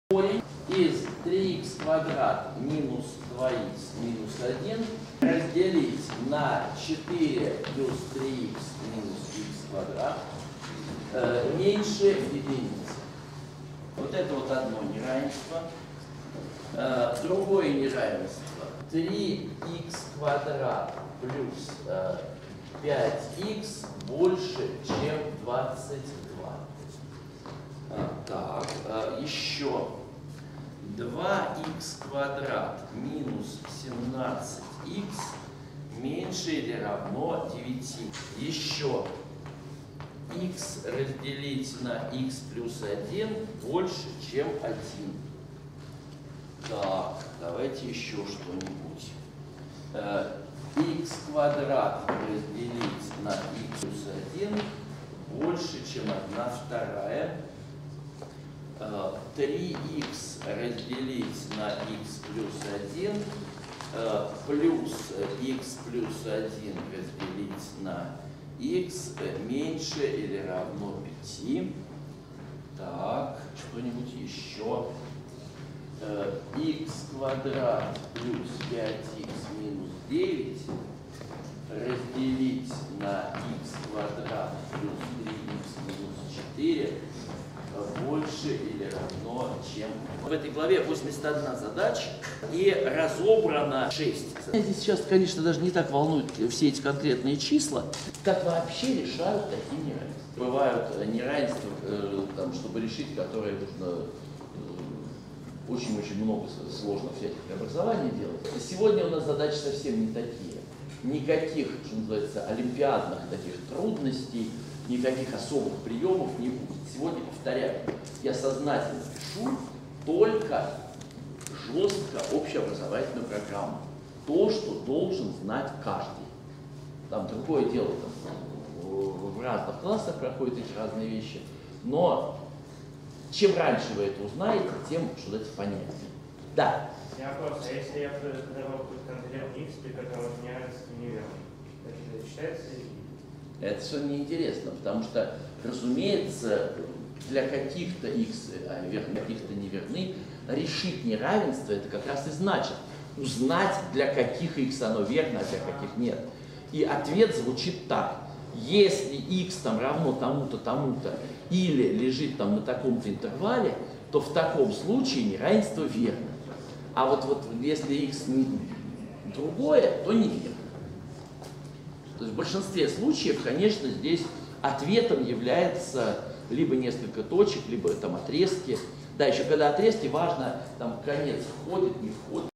Корень из 3х квадрат минус 2х минус 1 разделить на 4 плюс 3х минус х квадрат меньше единицы. Вот это вот одно неравенство. Другое неравенство. 3х квадрат плюс 5х больше, чем 22. Так, еще 2х квадрат минус 17х меньше или равно 9. Еще х разделить на х плюс 1 больше, чем 1. Так, давайте еще что-нибудь. Х квадрат разделить на х плюс 1 больше, чем 1/2. 3х разделить на х плюс 1 плюс х плюс 1 разделить на х меньше или равно 5. Так, что-нибудь еще. Х квадрат плюс 5х минус 9 разделить на х квадрат плюс 3х минус 4 больше или равно чем. В этой главе 81 задача и разобрано 6. Меня здесь сейчас, конечно, даже не так волнуют все эти конкретные числа, как вообще решают такие неравенства. Бывают неравенства, там, чтобы решить, которые нужно очень-очень много сложных всяких преобразований делать. Сегодня у нас задачи совсем не такие. Никаких, что называется, олимпиадных таких трудностей, никаких особых приемов не будет. Сегодня, повторяю, я сознательно пишу только жестко общеобразовательную программу. То, что должен знать каждый. Там другое дело, там, в разных классах проходят эти разные вещи. Но чем раньше вы это узнаете, тем что-то понятнее. Да. Вопрос, а если я задавал конкретно x, при котором неравенство неверно, это считается? Это совершенно неинтересно, потому что, разумеется, для каких-то x верны, каких-то неверны, решить неравенство это как раз и значит узнать, для каких x оно верно, а для каких нет. И ответ звучит так. Если x там равно тому-то, тому-то, или лежит там на таком-то интервале, то в таком случае неравенство верно. А вот если x другое, то неверно. То есть в большинстве случаев, конечно, здесь ответом является либо несколько точек, либо там отрезки. Да, еще когда отрезки, важно, там конец входит, не входит.